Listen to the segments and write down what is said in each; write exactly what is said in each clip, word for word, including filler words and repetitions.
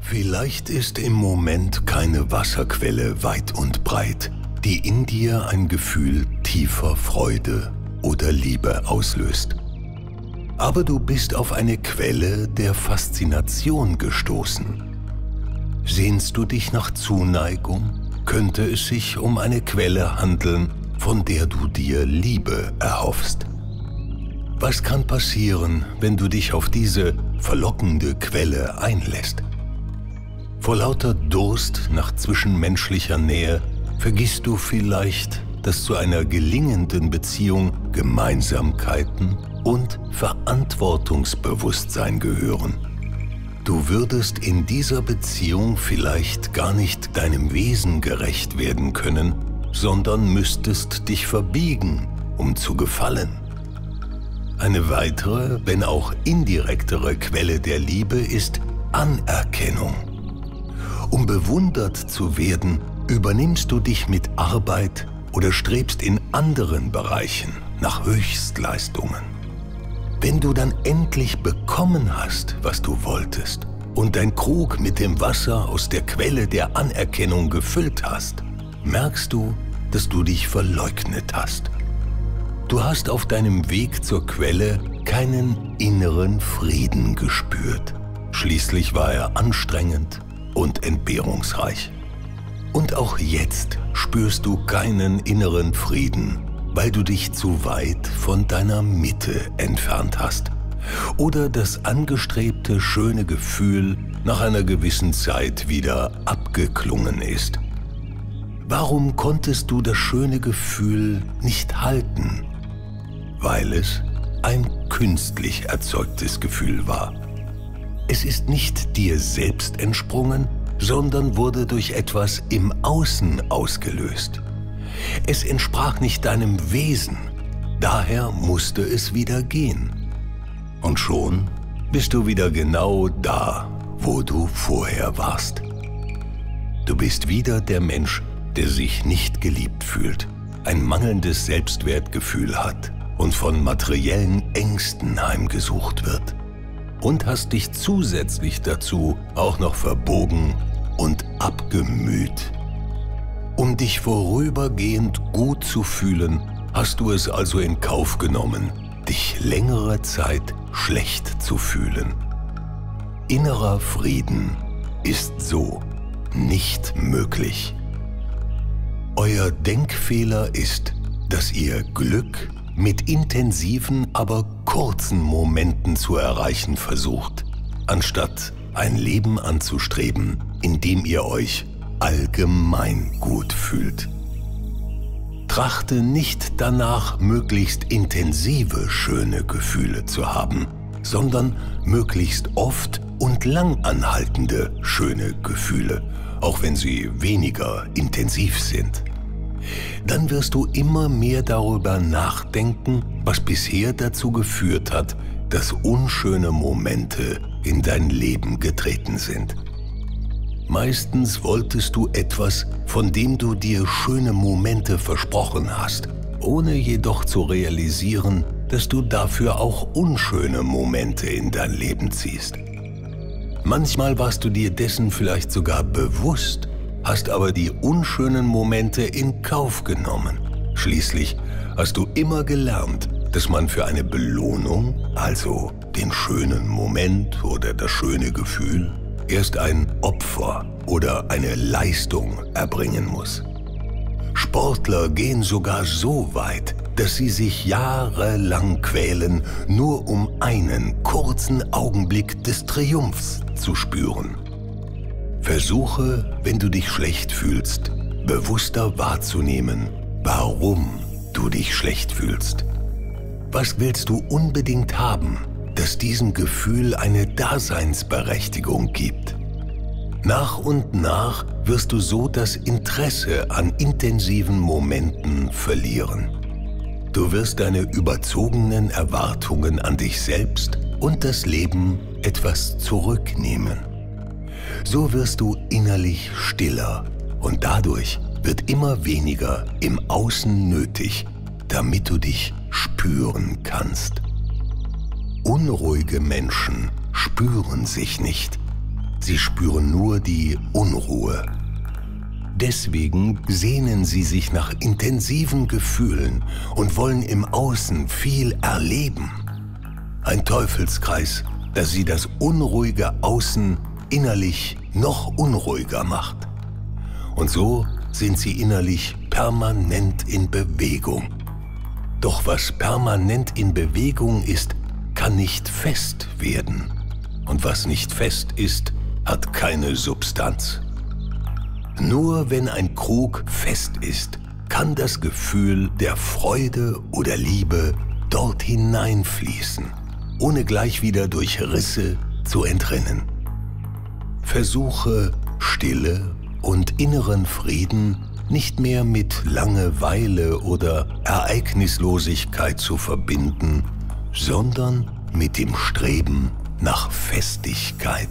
Vielleicht ist im Moment keine Wasserquelle weit und breit, die in dir ein Gefühl tiefer Freude oder Liebe auslöst. Aber du bist auf eine Quelle der Faszination gestoßen. Sehnst du dich nach Zuneigung, könnte es sich um eine Quelle handeln, von der du dir Liebe erhoffst. Was kann passieren, wenn du dich auf diese verlockende Quelle einlässt? Vor lauter Durst nach zwischenmenschlicher Nähe vergisst du vielleicht, dass zu einer gelingenden Beziehung Gemeinsamkeiten und Verantwortungsbewusstsein gehören. Du würdest in dieser Beziehung vielleicht gar nicht deinem Wesen gerecht werden können, sondern müsstest dich verbiegen, um zu gefallen. Eine weitere, wenn auch indirektere Quelle der Liebe ist Anerkennung. Um bewundert zu werden, übernimmst du dich mit Arbeit oder strebst in anderen Bereichen nach Höchstleistungen. Wenn du dann endlich bekommen hast, was du wolltest, und dein Krug mit dem Wasser aus der Quelle der Anerkennung gefüllt hast, merkst du, dass du dich verleugnet hast. Du hast auf deinem Weg zur Quelle keinen inneren Frieden gespürt. Schließlich war er anstrengend und entbehrungsreich. Und auch jetzt spürst du keinen inneren Frieden, weil du dich zu weit von deiner Mitte entfernt hast oder das angestrebte schöne Gefühl nach einer gewissen Zeit wieder abgeklungen ist. Warum konntest du das schöne Gefühl nicht halten? Weil es ein künstlich erzeugtes Gefühl war. Es ist nicht dir selbst entsprungen, sondern wurde durch etwas im Außen ausgelöst. Es entsprach nicht deinem Wesen, daher musste es wieder gehen. Und schon bist du wieder genau da, wo du vorher warst. Du bist wieder der Mensch, der sich nicht geliebt fühlt, ein mangelndes Selbstwertgefühl hat und von materiellen Ängsten heimgesucht wird. Und hast dich zusätzlich dazu auch noch verbogen und abgemüht. Um dich vorübergehend gut zu fühlen, hast du es also in Kauf genommen, dich längere Zeit schlecht zu fühlen. Innerer Frieden ist so nicht möglich. Euer Denkfehler ist, dass ihr Glück mit intensiven, aber kurzen Momenten zu erreichen versucht, anstatt ein Leben anzustreben, in dem ihr euch allgemein gut fühlt. Trachte nicht danach, möglichst intensive, schöne Gefühle zu haben, sondern möglichst oft und langanhaltende, schöne Gefühle, auch wenn sie weniger intensiv sind. Dann wirst du immer mehr darüber nachdenken, was bisher dazu geführt hat, dass unschöne Momente in dein Leben getreten sind. Meistens wolltest du etwas, von dem du dir schöne Momente versprochen hast, ohne jedoch zu realisieren, dass du dafür auch unschöne Momente in dein Leben ziehst. Manchmal warst du dir dessen vielleicht sogar bewusst, hast aber die unschönen Momente in Kauf genommen. Schließlich hast du immer gelernt, dass man für eine Belohnung, also den schönen Moment oder das schöne Gefühl, erst ein Opfer oder eine Leistung erbringen muss. Sportler gehen sogar so weit, dass sie sich jahrelang quälen, nur um einen kurzen Augenblick des Triumphs zu spüren. Versuche, wenn du dich schlecht fühlst, bewusster wahrzunehmen, warum du dich schlecht fühlst. Was willst du unbedingt haben, das diesem Gefühl eine Daseinsberechtigung gibt? Nach und nach wirst du so das Interesse an intensiven Momenten verlieren. Du wirst deine überzogenen Erwartungen an dich selbst und das Leben etwas zurücknehmen. So wirst du innerlich stiller und dadurch wird immer weniger im Außen nötig, damit du dich spüren kannst. Unruhige Menschen spüren sich nicht. sie spüren nur die Unruhe. Deswegen sehnen sie sich nach intensiven Gefühlen und wollen im Außen viel erleben. Ein Teufelskreis, das sie das unruhige Außen innerlich noch unruhiger macht. Und so sind sie innerlich permanent in Bewegung. Doch was permanent in Bewegung ist, kann nicht fest werden. Und was nicht fest ist, hat keine Substanz. Nur wenn ein Krug fest ist, kann das Gefühl der Freude oder Liebe dort hineinfließen, ohne gleich wieder durch Risse zu entrinnen. Versuche Stille und inneren Frieden nicht mehr mit Langeweile oder Ereignislosigkeit zu verbinden, sondern mit dem Streben nach Festigkeit.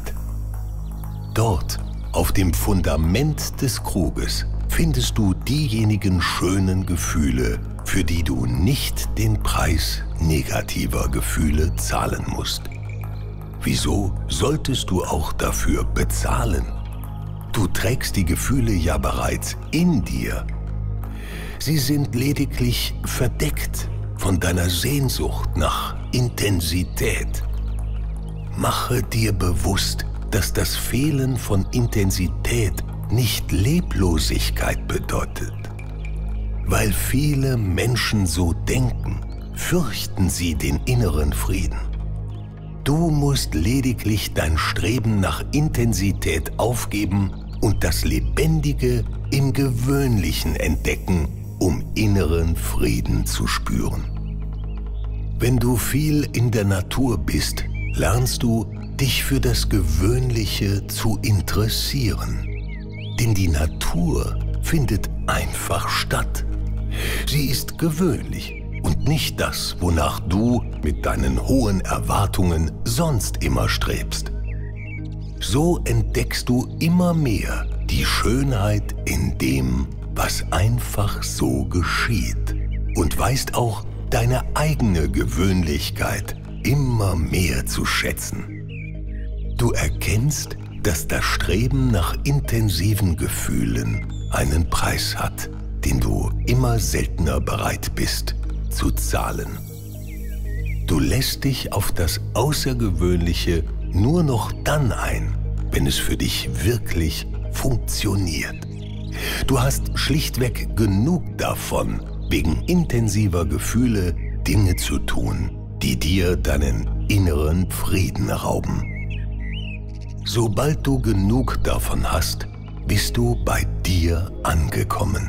Dort, auf dem Fundament des Kruges, findest du diejenigen schönen Gefühle, für die du nicht den Preis negativer Gefühle zahlen musst. Wieso solltest du auch dafür bezahlen? Du trägst die Gefühle ja bereits in dir. Sie sind lediglich verdeckt von deiner Sehnsucht nach Intensität. Mache dir bewusst, dass das Fehlen von Intensität nicht Leblosigkeit bedeutet. Weil viele Menschen so denken, fürchten sie den inneren Frieden. Du musst lediglich dein Streben nach Intensität aufgeben und das Lebendige im Gewöhnlichen entdecken, um inneren Frieden zu spüren. Wenn du viel in der Natur bist, lernst du, dich für das Gewöhnliche zu interessieren. Denn die Natur findet einfach statt. Sie ist gewöhnlich und nicht das, wonach du mit deinen hohen Erwartungen sonst immer strebst. So entdeckst du immer mehr die Schönheit in dem, was einfach so geschieht und weißt auch deine eigene Gewöhnlichkeit immer mehr zu schätzen. Du erkennst, dass das Streben nach intensiven Gefühlen einen Preis hat, den du immer seltener bereit bist zu zahlen. Du lässt dich auf das Außergewöhnliche nur noch dann ein, wenn es für dich wirklich funktioniert. Du hast schlichtweg genug davon, wegen intensiver Gefühle Dinge zu tun, die dir deinen inneren Frieden rauben. Sobald du genug davon hast, bist du bei dir angekommen.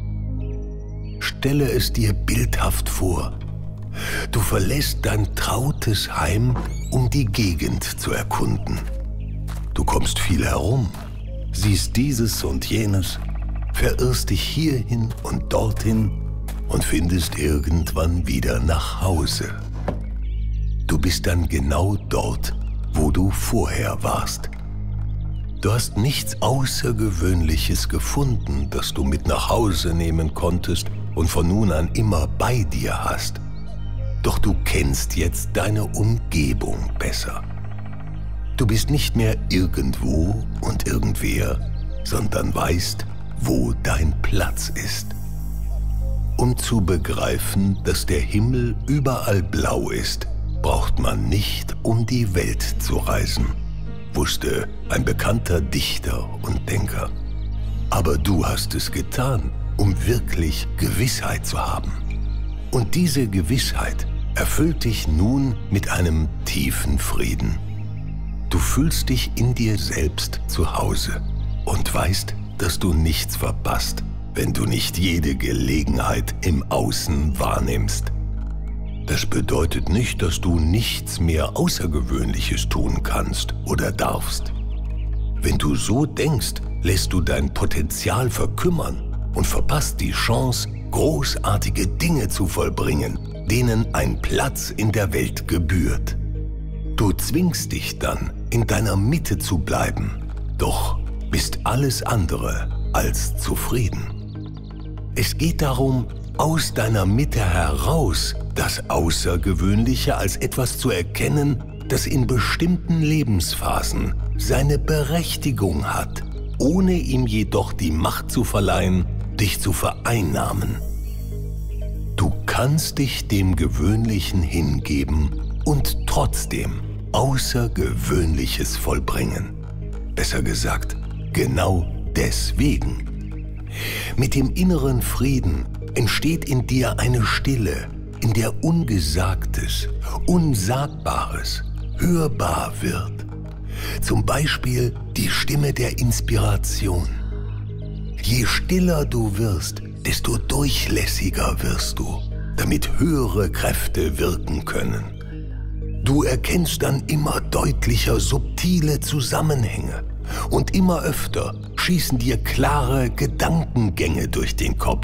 Stelle es dir bildhaft vor. Du verlässt dein trautes Heim, um die Gegend zu erkunden. Du kommst viel herum, siehst dieses und jenes, verirrst dich hierhin und dorthin und findest irgendwann wieder nach Hause. Du bist dann genau dort, wo du vorher warst. Du hast nichts Außergewöhnliches gefunden, das du mit nach Hause nehmen konntest und von nun an immer bei dir hast. Doch du kennst jetzt deine Umgebung besser. Du bist nicht mehr irgendwo und irgendwer, sondern weißt, wo dein Platz ist. Um zu begreifen, dass der Himmel überall blau ist, braucht man nicht um die Welt zu reisen, wusste ein bekannter Dichter und Denker. Aber du hast es getan, um wirklich Gewissheit zu haben. Und diese Gewissheit erfüllt dich nun mit einem tiefen Frieden. Du fühlst dich in dir selbst zu Hause und weißt, dass du nichts verpasst, wenn du nicht jede Gelegenheit im Außen wahrnimmst. Das bedeutet nicht, dass du nichts mehr Außergewöhnliches tun kannst oder darfst. Wenn du so denkst, lässt du dein Potenzial verkümmern und verpasst die Chance, großartige Dinge zu vollbringen, denen ein Platz in der Welt gebührt. Du zwingst dich dann, in deiner Mitte zu bleiben, doch bist alles andere als zufrieden. Es geht darum, aus deiner Mitte heraus das Außergewöhnliche als etwas zu erkennen, das in bestimmten Lebensphasen seine Berechtigung hat, ohne ihm jedoch die Macht zu verleihen, dich zu vereinnahmen. Du kannst dich dem Gewöhnlichen hingeben und trotzdem Außergewöhnliches vollbringen. Besser gesagt, genau deswegen. Mit dem inneren Frieden entsteht in dir eine Stille, in der Ungesagtes, Unsagbares hörbar wird. Zum Beispiel die Stimme der Inspiration. Je stiller du wirst, desto durchlässiger wirst du, damit höhere Kräfte wirken können. Du erkennst dann immer deutlicher subtile Zusammenhänge und immer öfter schießen dir klare Gedankengänge durch den Kopf.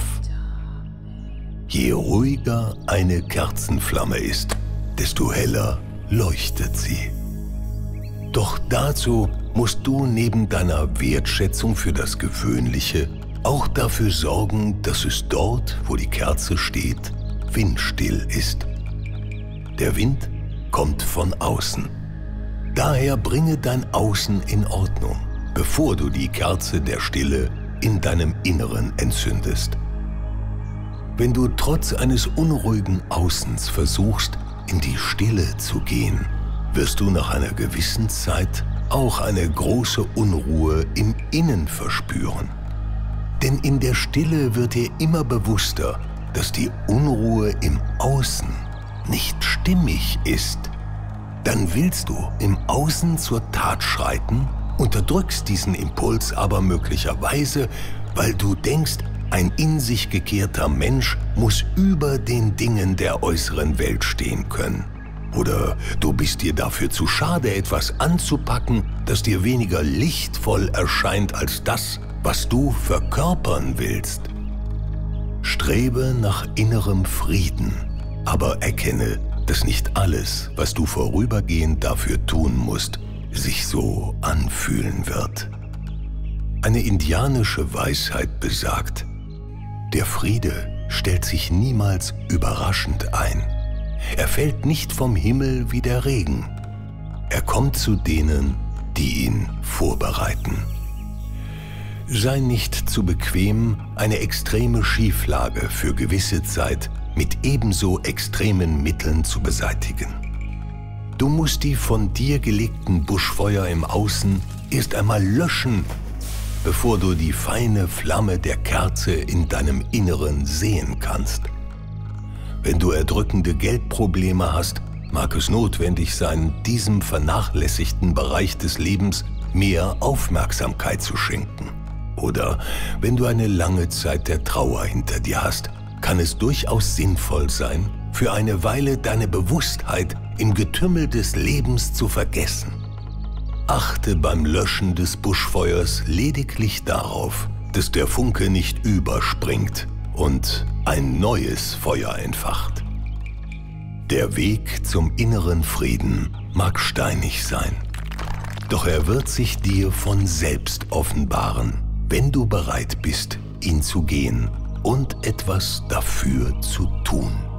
Je ruhiger eine Kerzenflamme ist, desto heller leuchtet sie. Doch dazu musst du neben deiner Wertschätzung für das Gewöhnliche auch dafür sorgen, dass es dort, wo die Kerze steht, windstill ist. Der Wind kommt von außen. Daher bringe dein Außen in Ordnung, bevor du die Kerze der Stille in deinem Inneren entzündest. Wenn du trotz eines unruhigen Außens versuchst, in die Stille zu gehen, wirst du nach einer gewissen Zeit auch eine große Unruhe im Innen verspüren. Denn in der Stille wird dir immer bewusster, dass die Unruhe im Außen nicht stimmig ist. Dann willst du im Außen zur Tat schreiten, unterdrückst diesen Impuls aber möglicherweise, weil du denkst, ein in sich gekehrter Mensch muss über den Dingen der äußeren Welt stehen können. Oder du bist dir dafür zu schade, etwas anzupacken, das dir weniger lichtvoll erscheint als das, was du verkörpern willst. Strebe nach innerem Frieden, aber erkenne, dass nicht alles, was du vorübergehend dafür tun musst, sich so anfühlen wird. Eine indianische Weisheit besagt, der Friede stellt sich niemals überraschend ein. Er fällt nicht vom Himmel wie der Regen. Er kommt zu denen, die ihn vorbereiten. Sei nicht zu bequem, eine extreme Schieflage für gewisse Zeit mit ebenso extremen Mitteln zu beseitigen. Du musst die von dir gelegten Buschfeuer im Außen erst einmal löschen, bevor du die feine Flamme der Kerze in deinem Inneren sehen kannst. Wenn du erdrückende Geldprobleme hast, mag es notwendig sein, diesem vernachlässigten Bereich des Lebens mehr Aufmerksamkeit zu schenken. Oder wenn du eine lange Zeit der Trauer hinter dir hast, kann es durchaus sinnvoll sein, für eine Weile deine Bewusstheit im Getümmel des Lebens zu vergessen. Achte beim Löschen des Buschfeuers lediglich darauf, dass der Funke nicht überspringt und ein neues Feuer entfacht. Der Weg zum inneren Frieden mag steinig sein, doch er wird sich dir von selbst offenbaren, wenn du bereit bist, ihn zu gehen und etwas dafür zu tun.